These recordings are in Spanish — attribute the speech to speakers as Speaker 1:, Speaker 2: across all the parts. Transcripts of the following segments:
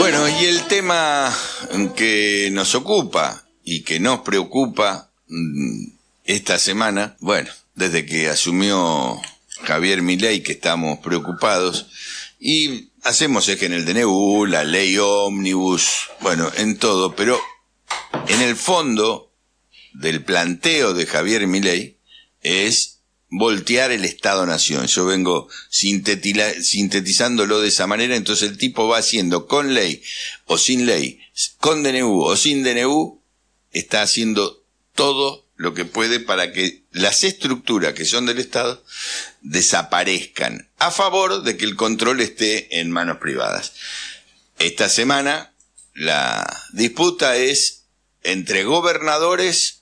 Speaker 1: Bueno, y el tema que nos ocupa y que nos preocupa esta semana, bueno, desde que asumió Javier Milei, que estamos preocupados, y hacemos eje en el DNU, la ley ómnibus, bueno, en todo, pero en el fondo del planteo de Javier Milei es voltear el Estado-Nación. Yo vengo sintetizándolo de esa manera. Entonces el tipo va haciendo con ley o sin ley, con DNU o sin DNU, está haciendo todo lo que puede para que las estructuras que son del Estado desaparezcan, a favor de que el control esté en manos privadas. Esta semana la disputa es entre gobernadores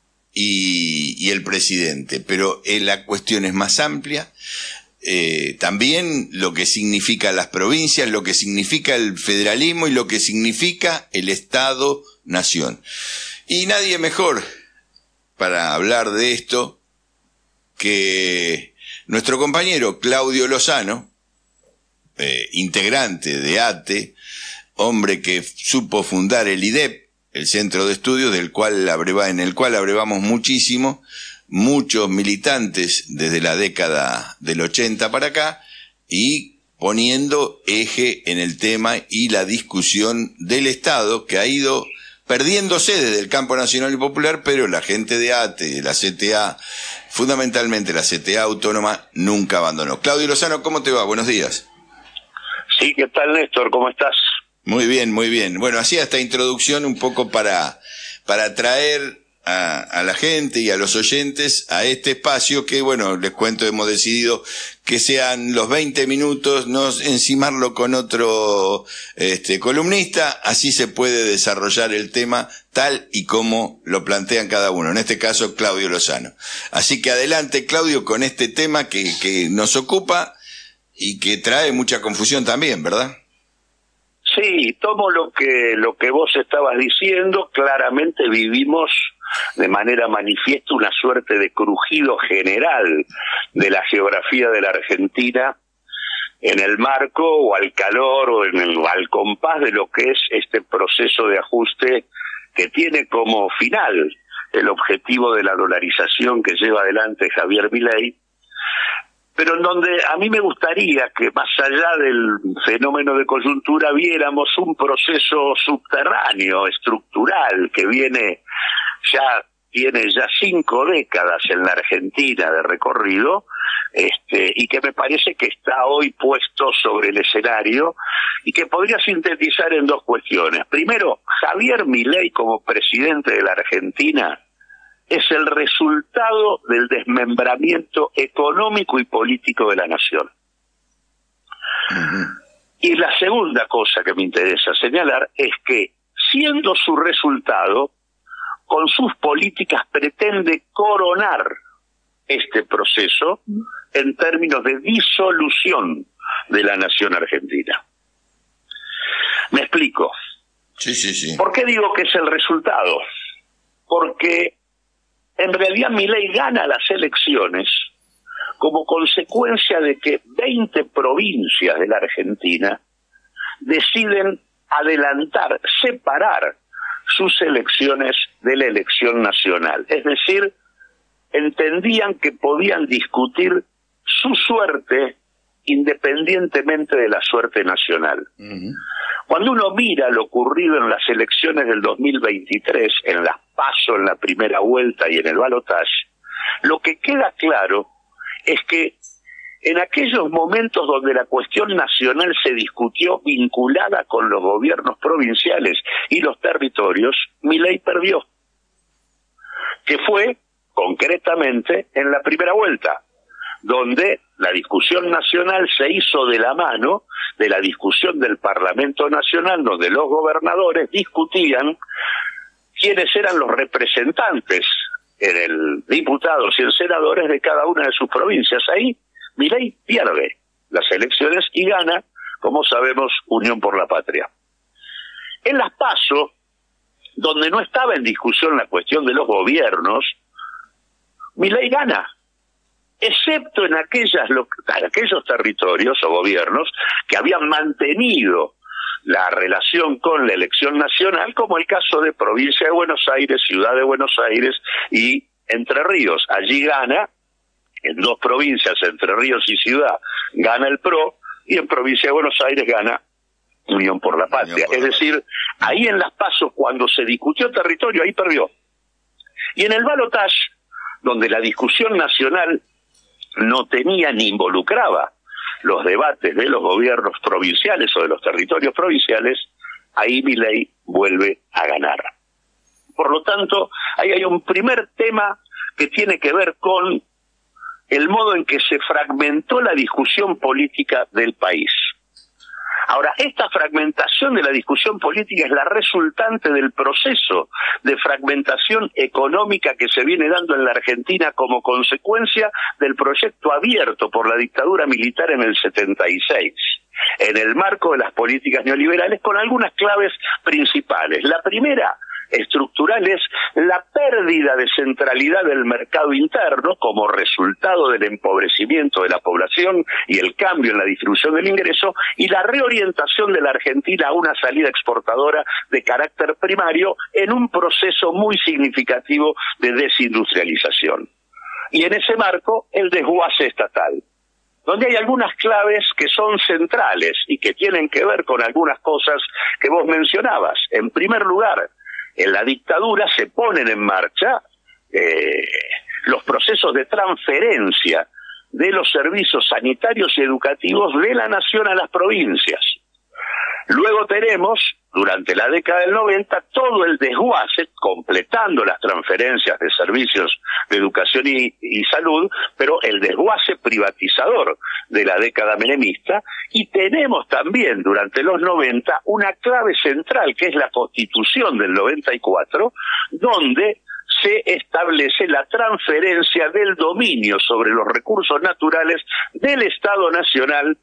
Speaker 1: y el presidente, pero la cuestión es más amplia. También lo que significa las provincias, lo que significa el federalismo y lo que significa el Estado-Nación. Y nadie mejor para hablar de esto que nuestro compañero Claudio Lozano, integrante de ATE, hombre que supo fundar el IDEP, el centro de estudios en el cual abrevamos muchísimo, muchos militantes desde la década del 80 para acá, y poniendo eje en el tema y la discusión del Estado, que ha ido perdiéndose desde el campo nacional y popular, pero la gente de ATE, de la CTA, fundamentalmente la CTA autónoma, nunca abandonó. Claudio Lozano, ¿cómo te va? Buenos días.
Speaker 2: Sí, ¿qué tal, Néstor? ¿Cómo estás?
Speaker 1: Muy bien, muy bien. Bueno, hacía esta introducción un poco para traer a la gente y a los oyentes a este espacio que, bueno, les cuento, hemos decidido que sean los 20 minutos, no encimarlo con otro columnista, así se puede desarrollar el tema tal y como lo plantean cada uno, en este caso Claudio Lozano. Así que adelante, Claudio, con este tema que nos ocupa y que trae mucha confusión también, ¿verdad?
Speaker 2: Sí, tomo lo que vos estabas diciendo. Claramente vivimos de manera manifiesta una suerte de crujido general de la geografía de la Argentina en el marco o al calor o al compás de lo que es este proceso de ajuste que tiene como final el objetivo de la dolarización que lleva adelante Javier Milei, pero en donde a mí me gustaría que más allá del fenómeno de coyuntura viéramos un proceso subterráneo, estructural, que tiene ya 5 décadas en la Argentina de recorrido, y que me parece que está hoy puesto sobre el escenario y que podría sintetizar en 2 cuestiones. Primero, Javier Milei como presidente de la Argentina es el resultado del desmembramiento económico y político de la nación. Y la segunda cosa que me interesa señalar es que, siendo su resultado, con sus políticas pretende coronar este proceso en términos de disolución de la nación argentina. ¿Me explico?
Speaker 1: Sí.
Speaker 2: ¿Por qué digo que es el resultado? Porque en realidad Milei gana las elecciones como consecuencia de que 20 provincias de la Argentina deciden adelantar, separar sus elecciones de la elección nacional. Es decir, entendían que podían discutir su suerte independientemente de la suerte nacional. Cuando uno mira lo ocurrido en las elecciones del 2023, en las PASO, en la primera vuelta y en el balotaje, lo que queda claro es que en aquellos momentos donde la cuestión nacional se discutió vinculada con los gobiernos provinciales y los territorios, Milei perdió, que fue concretamente en la primera vuelta, donde la discusión nacional se hizo de la mano de la discusión del Parlamento Nacional, donde los gobernadores discutían quiénes eran los representantes en el diputados y en senadores de cada una de sus provincias. Ahí Milei pierde las elecciones y gana, como sabemos, Unión por la Patria. En las PASO, donde no estaba en discusión la cuestión de los gobiernos, Milei gana, excepto en aquellos territorios o gobiernos que habían mantenido la relación con la elección nacional, como el caso de Provincia de Buenos Aires, Ciudad de Buenos Aires y Entre Ríos. Allí gana, en 2 provincias, Entre Ríos y Ciudad, gana el PRO, y en Provincia de Buenos Aires gana Unión por la Patria. Es decir, ahí en las PASO, cuando se discutió territorio, ahí perdió. Y en el balotaje, donde la discusión nacional no tenía ni involucraba los debates de los gobiernos provinciales o de los territorios provinciales, ahí Milei vuelve a ganar. Por lo tanto, ahí hay un primer tema que tiene que ver con el modo en que se fragmentó la discusión política del país. Ahora, esta fragmentación de la discusión política es la resultante del proceso de fragmentación económica que se viene dando en la Argentina como consecuencia del proyecto abierto por la dictadura militar en el 76, en el marco de las políticas neoliberales, con algunas claves principales. La primera, estructural, es la pérdida de centralidad del mercado interno como resultado del empobrecimiento de la población y el cambio en la distribución del ingreso, y la reorientación de la Argentina a una salida exportadora de carácter primario en un proceso muy significativo de desindustrialización. Y en ese marco, el desguace estatal, donde hay algunas claves que son centrales y que tienen que ver con algunas cosas que vos mencionabas. En primer lugar, en la dictadura se ponen en marcha los procesos de transferencia de los servicios sanitarios y educativos de la nación a las provincias. Luego tenemos, durante la década del 90, todo el desguace, completando las transferencias de servicios de educación y salud, pero el desguace privatizador de la década menemista, y tenemos también, durante los 90, una clave central, que es la Constitución del 94, donde se establece la transferencia del dominio sobre los recursos naturales del Estado Nacional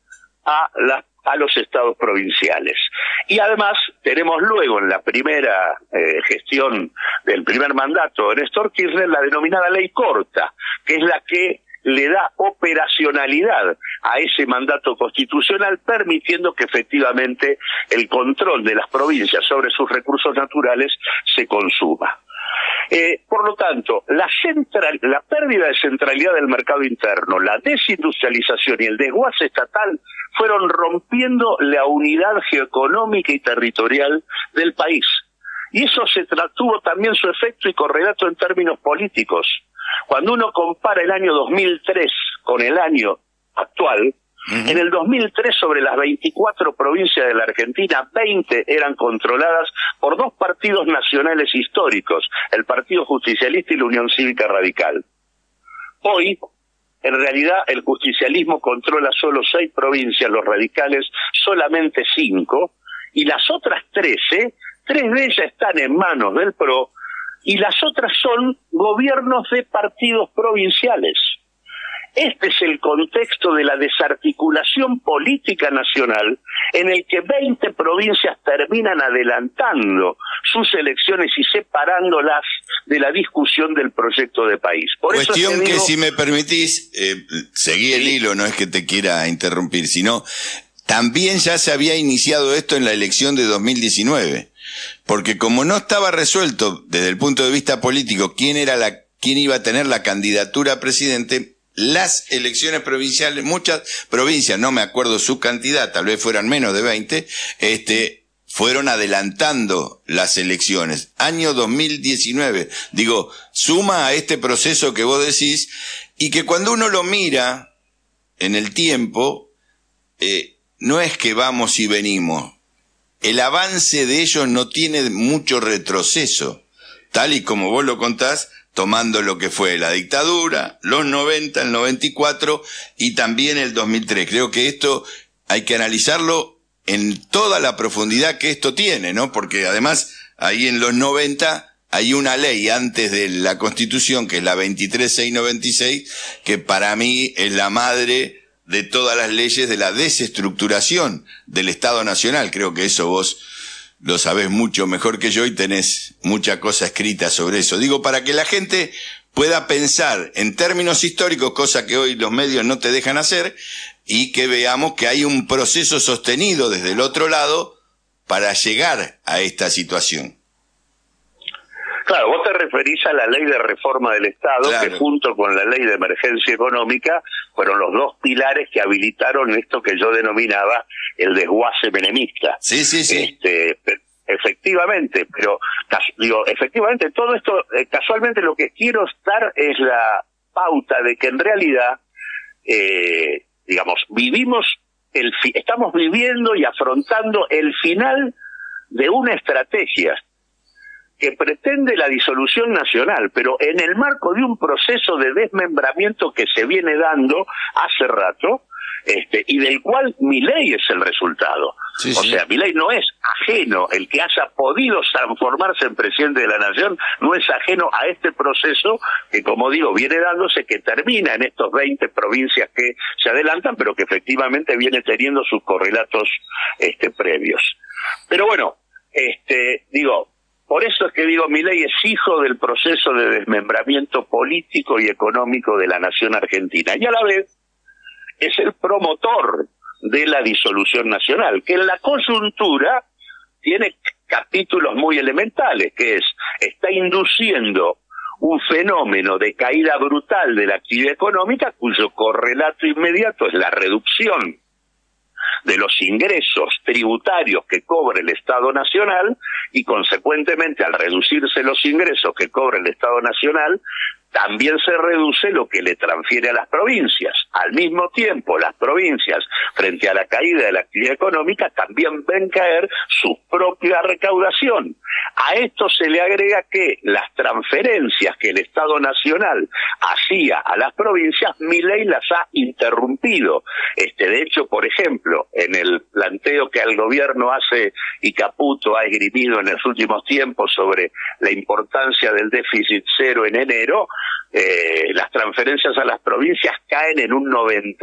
Speaker 2: a los estados provinciales. Y además tenemos luego en la primera gestión del primer mandato de Néstor Kirchner la denominada Ley Corta, que es la que le da operacionalidad a ese mandato constitucional, permitiendo que efectivamente el control de las provincias sobre sus recursos naturales se consuma. Por lo tanto, la pérdida de centralidad del mercado interno, la desindustrialización y el desguace estatal fueron rompiendo la unidad geoeconómica y territorial del país. Y eso tuvo también su efecto y correlato en términos políticos. Cuando uno compara el año 2003 con el año actual, en el 2003, sobre las 24 provincias de la Argentina, 20 eran controladas por 2 partidos nacionales históricos, el Partido Justicialista y la Unión Cívica Radical. Hoy, en realidad, el justicialismo controla solo 6 provincias, los radicales solamente 5, y las otras 13, 3 de ellas están en manos del PRO, y las otras son gobiernos de partidos provinciales. Este es el contexto de la desarticulación política nacional, en el que 20 provincias terminan adelantando sus elecciones y separándolas de la discusión del proyecto de país. Por
Speaker 1: cuestión
Speaker 2: eso
Speaker 1: que, si me permitís, seguí el hilo, no es que te quiera interrumpir, sino también ya se había iniciado esto en la elección de 2019, porque como no estaba resuelto desde el punto de vista político quién iba a tener la candidatura a presidente, las elecciones provinciales, muchas provincias, no me acuerdo su cantidad, tal vez fueran menos de 20, fueron adelantando las elecciones. Año 2019, digo, suma a este proceso que vos decís, y que cuando uno lo mira en el tiempo, no es que vamos y venimos. El avance de ellos no tiene mucho retroceso, tal y como vos lo contás, tomando lo que fue la dictadura, los 90, el 94 y también el 2003. Creo que esto hay que analizarlo en toda la profundidad que esto tiene, ¿no? Porque además ahí en los 90 hay una ley antes de la Constitución, que es la 23696, que para mí es la madre de todas las leyes de la desestructuración del Estado Nacional. Creo que eso vos lo sabés mucho mejor que yo y tenés mucha cosa escrita sobre eso. Digo, para que la gente pueda pensar en términos históricos, cosa que hoy los medios no te dejan hacer, y que veamos que hay un proceso sostenido desde el otro lado para llegar a esta situación.
Speaker 2: Claro, vos te referís a la ley de reforma del Estado,
Speaker 1: Claro.
Speaker 2: que junto con la ley de emergencia económica fueron los dos pilares que habilitaron esto que yo denominaba el desguace menemista.
Speaker 1: Sí, sí, sí.
Speaker 2: Efectivamente, pero digo, efectivamente todo esto, casualmente lo que quiero dar es la pauta de que en realidad, digamos, estamos viviendo y afrontando el final de una estrategia que pretende la disolución nacional, pero en el marco de un proceso de desmembramiento que se viene dando hace rato, y del cual Milei es el resultado.
Speaker 1: Sí,
Speaker 2: o sea, Milei no es ajeno, el que haya podido transformarse en presidente de la nación no es ajeno a este proceso que, como digo, viene dándose, que termina en estos 20 provincias que se adelantan, pero que efectivamente viene teniendo sus correlatos previos. Pero bueno, por eso es que digo, Milei es hijo del proceso de desmembramiento político y económico de la nación argentina, y a la vez es el promotor de la disolución nacional, que en la coyuntura tiene capítulos muy elementales, que está induciendo un fenómeno de caída brutal de la actividad económica, cuyo correlato inmediato es la reducción de los ingresos tributarios que cobra el Estado Nacional, y consecuentemente al reducirse los ingresos que cobra el Estado Nacional, también se reduce lo que le transfiere a las provincias. Al mismo tiempo, las provincias, frente a la caída de la actividad económica, también ven caer su propia recaudación. A esto se le agrega que las transferencias que el Estado Nacional hacía a las provincias, Milei las ha interrumpido. De hecho, por ejemplo, en el planteo que el gobierno hace y Caputo ha esgrimido en los últimos tiempos sobre la importancia del déficit cero en enero, las transferencias a las provincias caen en un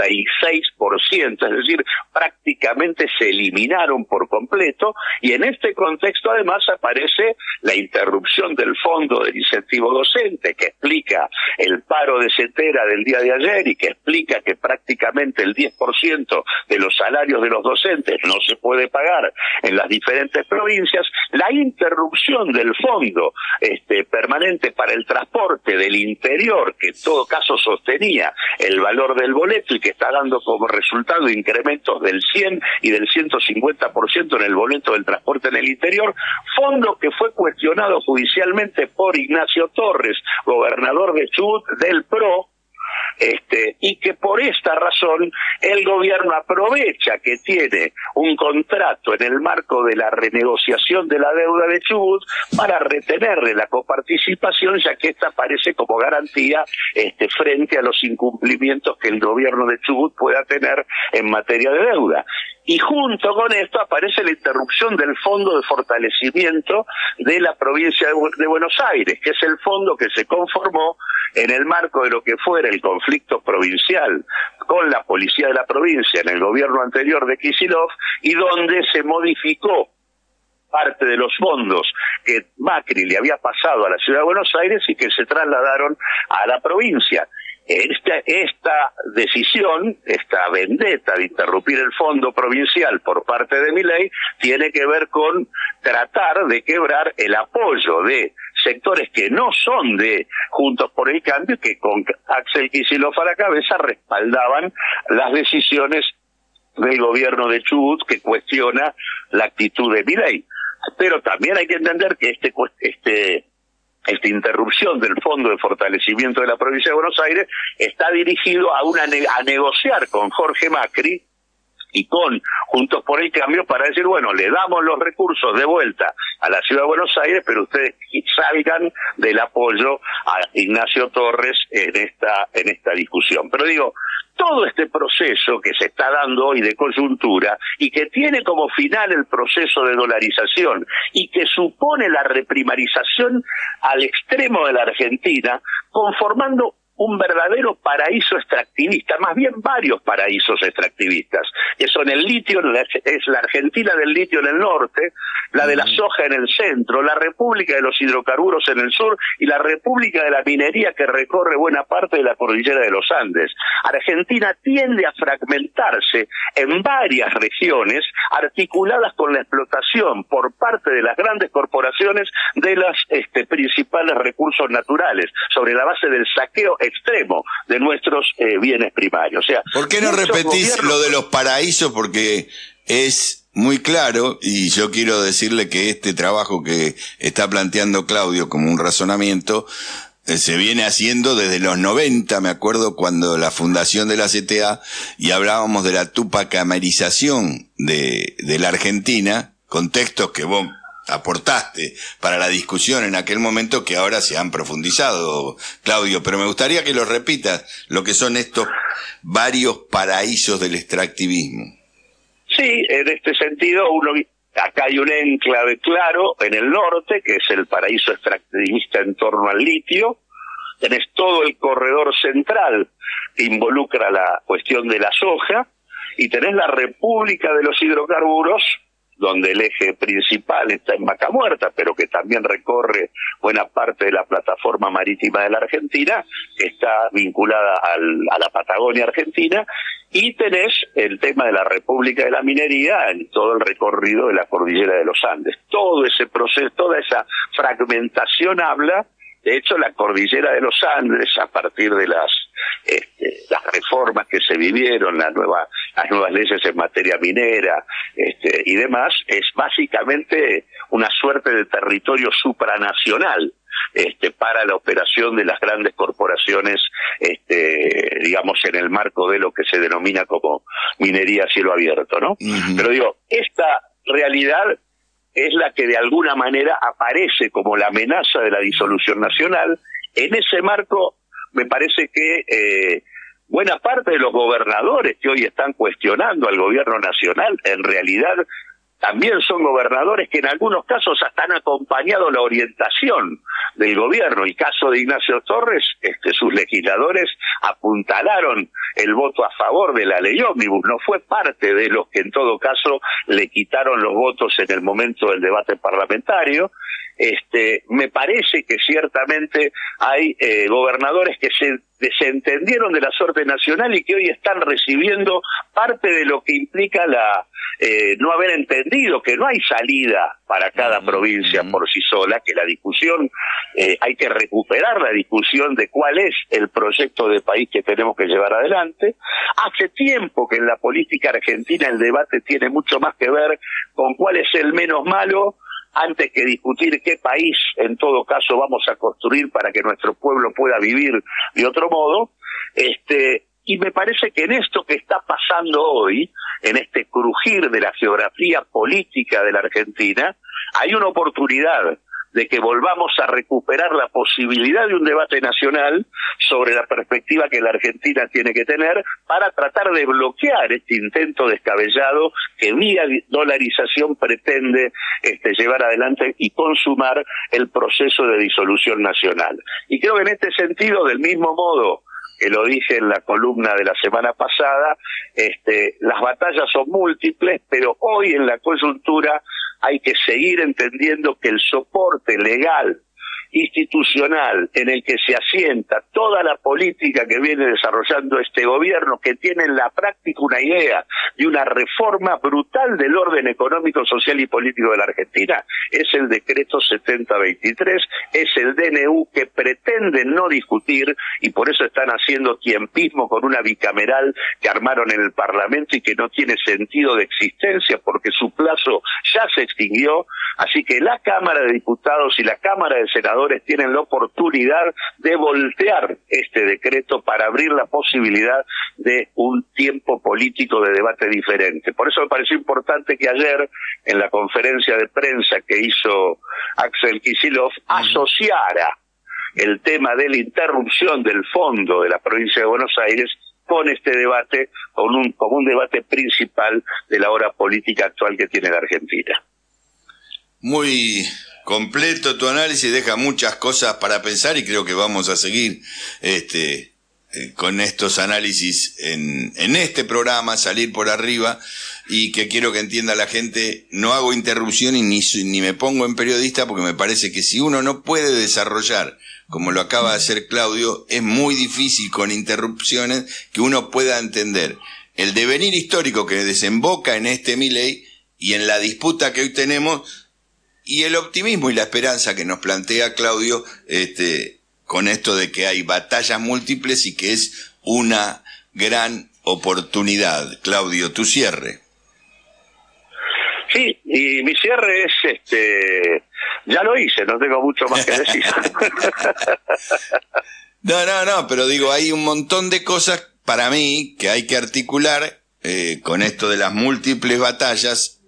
Speaker 2: 96%, es decir, prácticamente se eliminaron por completo, y en este contexto además aparece la interrupción del fondo del incentivo docente, que explica el paro de Cetera del día de ayer y que explica que prácticamente el 10% de los salarios de los docentes no se puede pagar en las diferentes provincias, la interrupción del fondo permanente para el transporte del interior, que en todo caso sostenía el valor del boleto y que está dando como resultado incrementos del 100 y del 150% en el boleto del transporte en el interior, fondo que fue cuestionado judicialmente por Ignacio Torres, gobernador de Chubut del PRO, y que por esta razón el gobierno aprovecha que tiene un contrato en el marco de la renegociación de la deuda de Chubut para retenerle la coparticipación, ya que esta aparece como garantía frente a los incumplimientos que el gobierno de Chubut pueda tener en materia de deuda. Y junto con esto aparece la interrupción del Fondo de Fortalecimiento de la provincia de Buenos Aires, que es el fondo que se conformó en el marco de lo que fuera el conflicto provincial con la policía de la provincia en el gobierno anterior de Kicillof, y donde se modificó parte de los fondos que Macri le había pasado a la ciudad de Buenos Aires y que se trasladaron a la provincia. Esta decisión, esta vendetta de interrumpir el fondo provincial por parte de Milei, tiene que ver con tratar de quebrar el apoyo de sectores que no son de Juntos por el Cambio, que con Axel Kicillof a la cabeza respaldaban las decisiones del gobierno de Chubut, que cuestiona la actitud de Milei. Pero también hay que entender que esta interrupción del Fondo de Fortalecimiento de la Provincia de Buenos Aires está dirigido a negociar con Jorge Macri y con Juntos por el Cambio para decir, bueno, le damos los recursos de vuelta a la Ciudad de Buenos Aires, pero ustedes salgan del apoyo a Ignacio Torres en esta discusión. Pero digo, todo este proceso que se está dando hoy de coyuntura y que tiene como final el proceso de dolarización y que supone la reprimarización al extremo de la Argentina, conformando un verdadero paraíso extractivista, más bien varios paraísos extractivistas, que son el litio, es la Argentina del litio en el norte, la de la soja en el centro, la República de los hidrocarburos en el sur y la República de la minería que recorre buena parte de la cordillera de los Andes. Argentina tiende a fragmentarse en varias regiones articuladas con la explotación por parte de las grandes corporaciones de los principales recursos naturales, sobre la base del saqueo extremo de nuestros bienes primarios. O sea,
Speaker 1: ¿por qué no repetís lo de los paraísos? Porque es muy claro, y yo quiero decirle que este trabajo que está planteando Claudio como un razonamiento se viene haciendo desde los 90, me acuerdo, cuando la fundación de la CTA, y hablábamos de la tupacamerización de la Argentina, contextos que vos aportaste para la discusión en aquel momento que ahora se han profundizado, Claudio, pero me gustaría que lo repitas, lo que son estos varios paraísos del extractivismo.
Speaker 2: Sí, en este sentido, acá hay un enclave claro en el norte, que es el paraíso extractivista en torno al litio. Tenés todo el corredor central que involucra la cuestión de la soja, y tenés la República de los hidrocarburos, donde el eje principal está en Vaca Muerta, pero que también recorre buena parte de la plataforma marítima de la Argentina, que está vinculada a la Patagonia Argentina, y tenés el tema de la República de la Minería en todo el recorrido de la cordillera de los Andes. Todo ese proceso, toda esa fragmentación habla. De hecho, la cordillera de los Andes, a partir de las reformas que se vivieron, las nuevas leyes en materia minera y demás, es básicamente una suerte de territorio supranacional para la operación de las grandes corporaciones, digamos, en el marco de lo que se denomina como minería a cielo abierto, ¿no? Pero digo, esta realidad es la que de alguna manera aparece como la amenaza de la disolución nacional. En ese marco, me parece que buena parte de los gobernadores que hoy están cuestionando al gobierno nacional, en realidad también son gobernadores que en algunos casos hasta han acompañado la orientación del gobierno. El caso de Ignacio Torres, sus legisladores apuntalaron el voto a favor de la ley ómnibus, no fue parte de los que en todo caso le quitaron los votos en el momento del debate parlamentario. Me parece que ciertamente hay gobernadores que se desentendieron de la suerte nacional y que hoy están recibiendo parte de lo que implica no haber entendido que no hay salida para cada provincia por sí sola, que la discusión, hay que recuperar la discusión de cuál es el proyecto de país que tenemos que llevar adelante. Hace tiempo que en la política argentina el debate tiene mucho más que ver con cuál es el menos malo, antes que discutir qué país en todo caso vamos a construir para que nuestro pueblo pueda vivir de otro modo. Y me parece que en esto que está pasando hoy, en este crujir de la geografía política de la Argentina, hay una oportunidad de que volvamos a recuperar la posibilidad de un debate nacional sobre la perspectiva que la Argentina tiene que tener para tratar de bloquear este intento descabellado que vía dolarización pretende llevar adelante y consumar el proceso de disolución nacional. Y creo que en este sentido, del mismo modo que lo dije en la columna de la semana pasada, las batallas son múltiples, pero hoy en la coyuntura hay que seguir entendiendo que el soporte legal, institucional, en el que se asienta toda la política que viene desarrollando este gobierno, que tiene en la práctica una idea de una reforma brutal del orden económico, social y político de la Argentina, es el decreto 7023, es el DNU que pretende no discutir, y por eso están haciendo tiempismo con una bicameral que armaron en el Parlamento y que no tiene sentido de existencia porque su plazo ya se extinguió. Así que la Cámara de Diputados y la Cámara de Senadores tienen la oportunidad de voltear este decreto para abrir la posibilidad de un tiempo político de debate diferente. Por eso me pareció importante que ayer, en la conferencia de prensa que hizo Axel Kicillof, asociara el tema de la interrupción del fondo de la provincia de Buenos Aires con este debate, como un debate principal de la hora política actual que tiene la Argentina.
Speaker 1: Muy completo tu análisis, deja muchas cosas para pensar y creo que vamos a seguir con estos análisis en este programa, Salir por Arriba, y que quiero que entienda la gente, no hago interrupción y ni me pongo en periodista, porque me parece que si uno no puede desarrollar, como lo acaba de hacer Claudio, es muy difícil con interrupciones que uno pueda entender el devenir histórico que desemboca en este Milei y en la disputa que hoy tenemos, y el optimismo y la esperanza que nos plantea Claudio, con esto de que hay batallas múltiples y que es una gran oportunidad. Claudio, tu cierre.
Speaker 2: Sí, y mi cierre es, ya lo hice, no tengo mucho más que decir.
Speaker 1: No, pero digo, hay un montón de cosas para mí que hay que articular con esto de las múltiples batallas.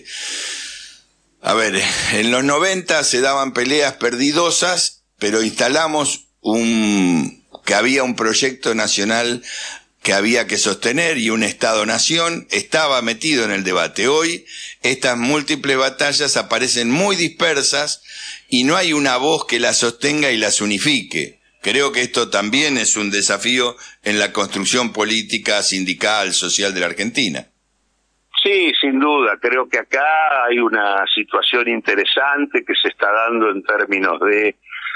Speaker 1: A ver, en los 90 se daban peleas perdidosas, pero instalamos que había un proyecto nacional que había que sostener y un Estado-nación estaba metido en el debate. Hoy estas múltiples batallas aparecen muy dispersas y no hay una voz que las sostenga y las unifique. Creo que esto también es un desafío en la construcción política, sindical, social de la Argentina.
Speaker 2: Sí, sin duda. Creo que acá hay una situación interesante que se está dando en términos de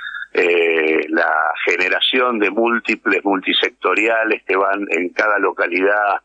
Speaker 2: la generación de múltiples multisectoriales que van en cada localidad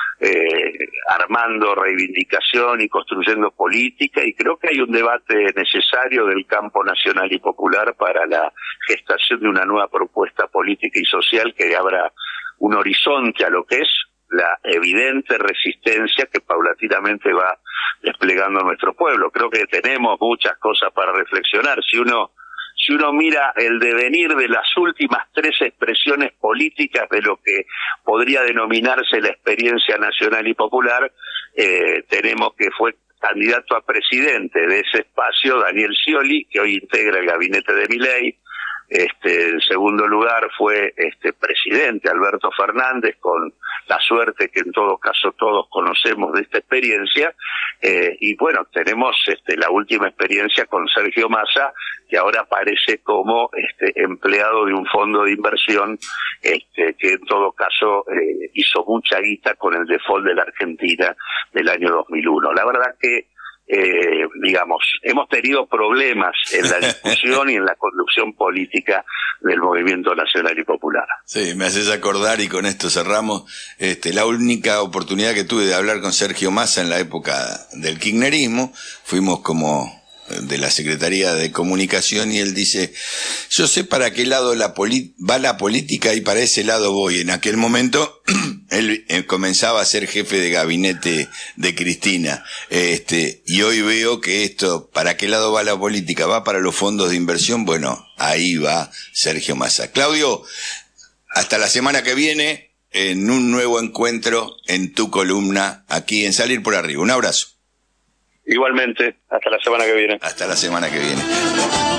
Speaker 2: armando reivindicación y construyendo política, y creo que hay un debate necesario del campo nacional y popular para la gestación de una nueva propuesta política y social que abra un horizonte a lo que es la evidente resistencia que paulatinamente va desplegando nuestro pueblo. Creo que tenemos muchas cosas para reflexionar. Si uno mira el devenir de las últimas 3 expresiones políticas de lo que podría denominarse la experiencia nacional y popular, tenemos que fue candidato a presidente de ese espacio Daniel Scioli, que hoy integra el gabinete de Milei. En segundo lugar fue presidente Alberto Fernández, con la suerte que en todo caso todos conocemos de esta experiencia, y bueno, tenemos la última experiencia con Sergio Massa, que ahora aparece como empleado de un fondo de inversión que en todo caso hizo mucha guita con el default de la Argentina del año 2001. La verdad que hemos tenido problemas en la discusión y en la conducción política del movimiento nacional y popular.
Speaker 1: Sí, me haces acordar, y con esto cerramos, la única oportunidad que tuve de hablar con Sergio Massa en la época del kirchnerismo, fuimos como de la Secretaría de Comunicación, y él dice, yo sé para qué lado va la política y para ese lado voy. En aquel momento él comenzaba a ser jefe de gabinete de Cristina, y hoy veo que esto, ¿para qué lado va la política? ¿Va para los fondos de inversión? Bueno, ahí va Sergio Massa. Claudio, hasta la semana que viene en un nuevo encuentro en tu columna aquí en Salir por Arriba. Un abrazo.
Speaker 2: Igualmente, hasta la semana que viene.
Speaker 1: Hasta la semana que viene.